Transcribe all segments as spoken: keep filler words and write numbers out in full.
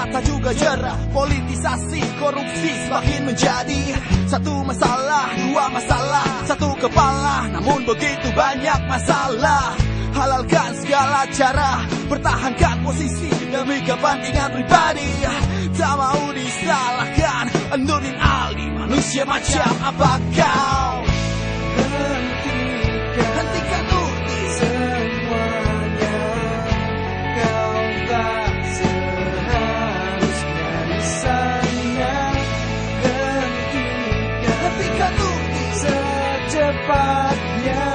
mata juga jerah. Politisasi, korupsi semakin menjadi satu masalah, dua masalah, satu kepala, namun begitu banyak masalah. Halalkan segala cara, pertahankan posisi demi kepentingan pribadi. Tak mau disalahkan, Nurdin Ali, manusia macam apa kau? Hentikan, hentikan Nurdin. Semuanya kau tak seharusnya di sana. Hentikan, hentikan Nurdin secepatnya.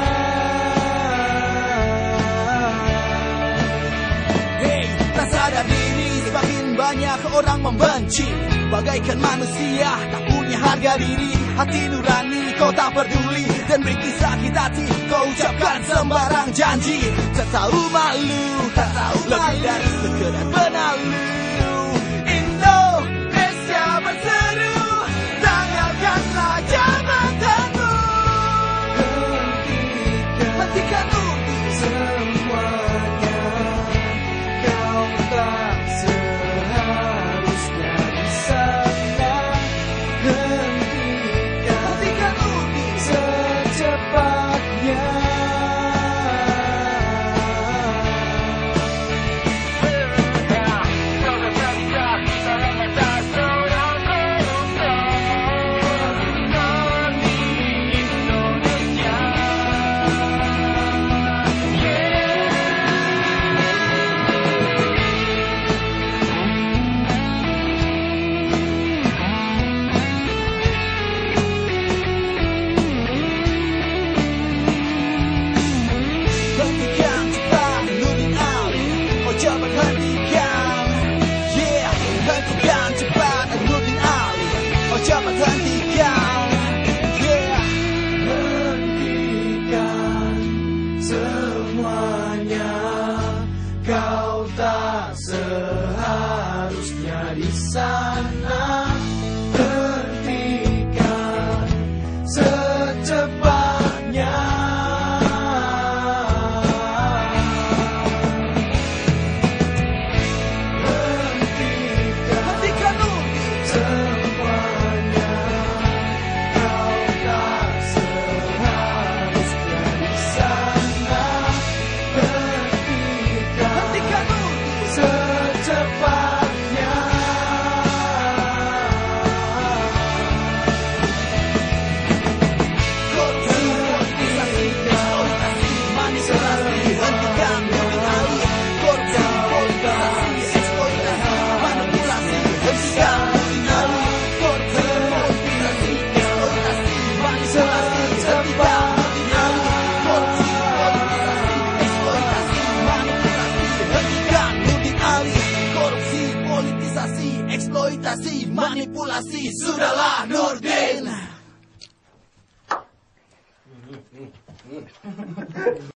Sadar diri, semakin banyak orang membenci. Bagaikan manusia tak punya harga diri. Hati nurani kau tak peduli, dan bikin sakit hati kau ucapkan sembarang janji. Tak tahu malu, tak tahu lebih dari sekedar benalu. Indonesia berseru, tanggalkanlah jabatanmu. Hentikan, hentikan Nurdin. Semuanya kau tak seharusnya di sana. Hentikan, hentikan Nurdin secepatnya. Cepat hentikan, yeah, hentikan cepat Nurdin Ali. Oh cepat hentikan, yeah. Hentikan semuanya, kau tak seharusnya di sana. Hentikan secepatnya. Eksploitasi, manipulasi, sudahlah Nurdin.